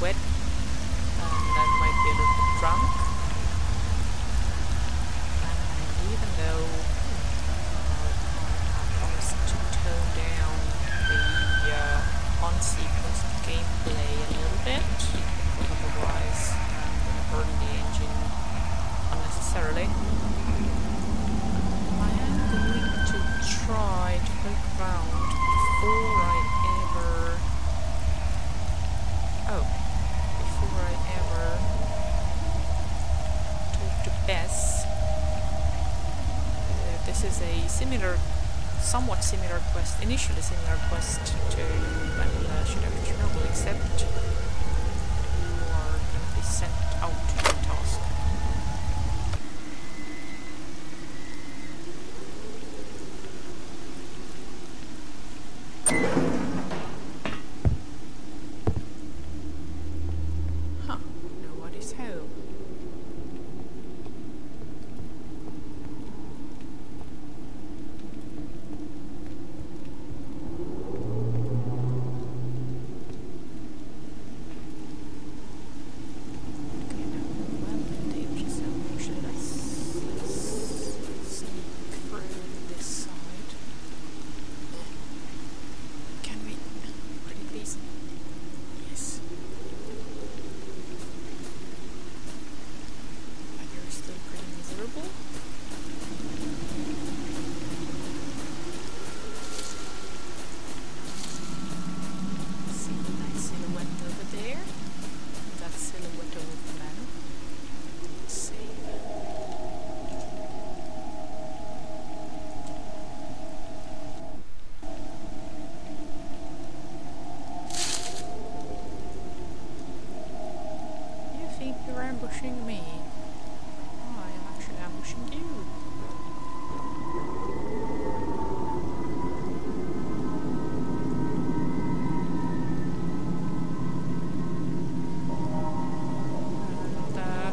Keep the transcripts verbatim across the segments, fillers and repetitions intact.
wet and I might be a little bit drunk. And even though uh, I promised to tone down the uh, unsequenced gameplay a little bit, because otherwise I'm going to burn the engine unnecessarily, I am going to try to poke around before I ever... Oh, before I ever talk to Bess. Uh, this is a similar, somewhat similar quest, initially similar quest to when uh, Should Have Chernobyl, except you are going to be sent out to your task. Huh, nobody's home. Okay, now, well, the danger zone. Should I s s sneak through this side? Can we? Pretty please? Yes. But you're still pretty miserable. See the nice silhouette over there? That silhouette of a man. Save. You think you're ambushing me? Oh, I am actually ambushing you. And uh,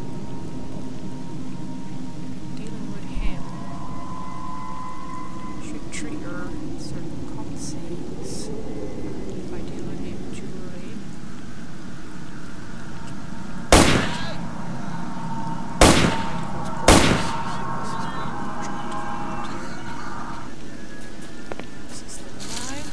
dealing with him should trigger certain cutscenes if I deal with him too early. This is still alive.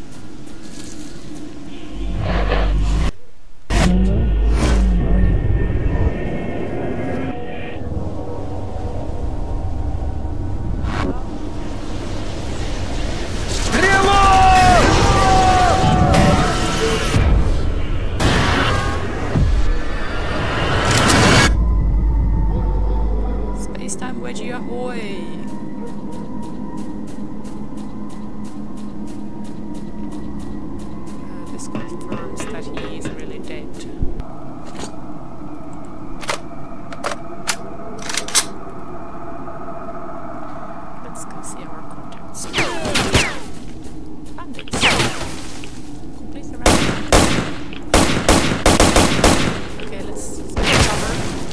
Space-time wedgie ahoy! Uh, this confirms that he is really dead. Let's go see our contacts. Bandits! Complete the round. Okay, let's get cover.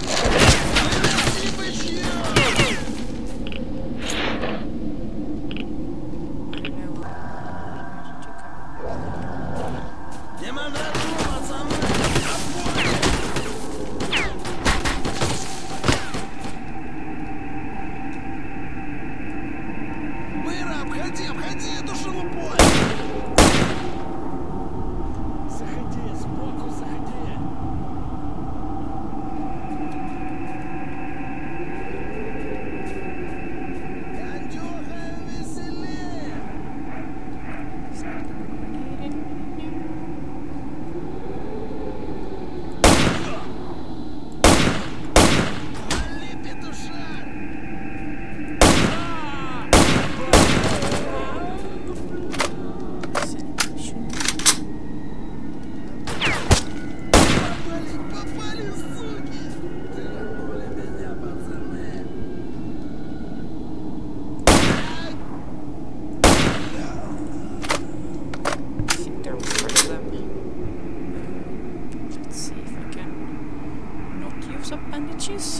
Обходи, обходи эту шелупонь! Заходи, сбоку заходи! Андюха, веселее! Вали, петушар! Попали, суки! Тряхнули меня, пацаны! I think there was three of them. Let's see if I can not use up bandages.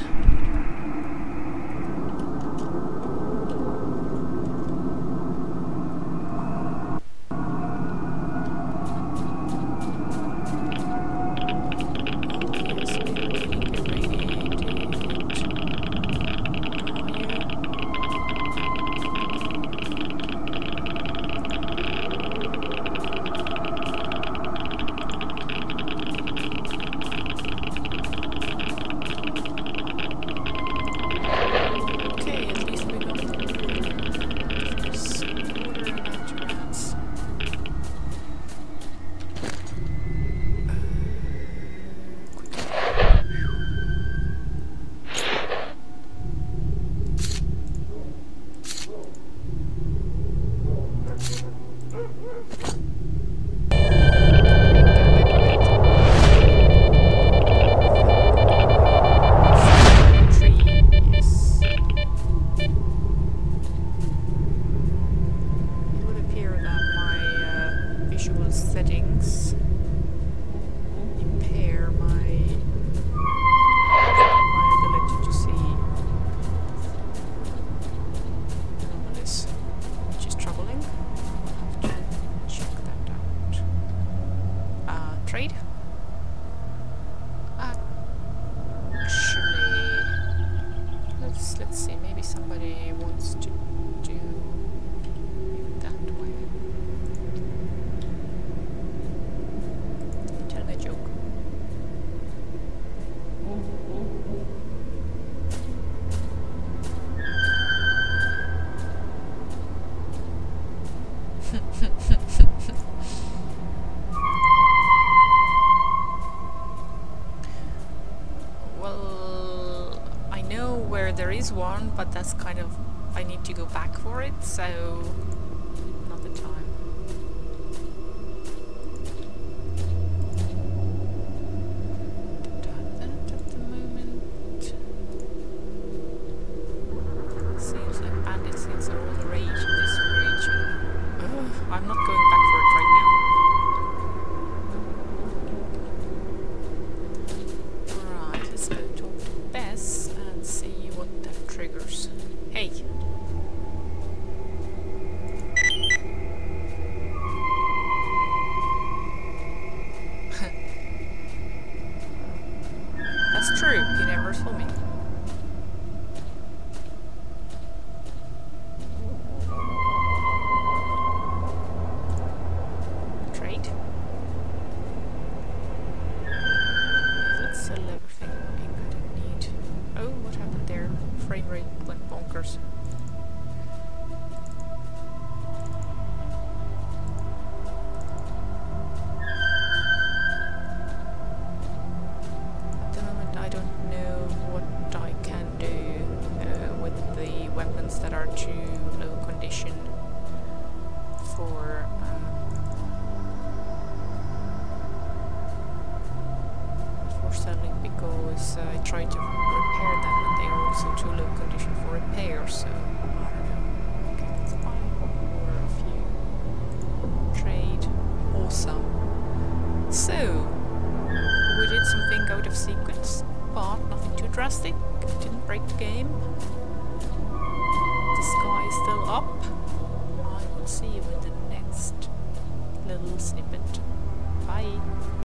there is one, but that's kind of... I need to go back for it, so... not the time. Don't have that at the moment. Seems like bandit skins are all the rage in this region. Ugh, I'm not going back for it right now. Alright, let's go talk to Bess and see what that triggers. Hey! That's true, you never saw me. Trade. Let's sell everything I don't need. Oh, what happened there? Frame rate went bonkers. At the moment I don't know what I can do uh, with the weapons that are too low condition for um, for selling, because uh, I tried to repair them and they are also too low condition for repair, so I don't know. Okay, let's buy more a few. Trade. Awesome. So, we did something out of sequence, but nothing too drastic. Didn't break the game. The sky is still up. I will see you in the next little snippet. Bye.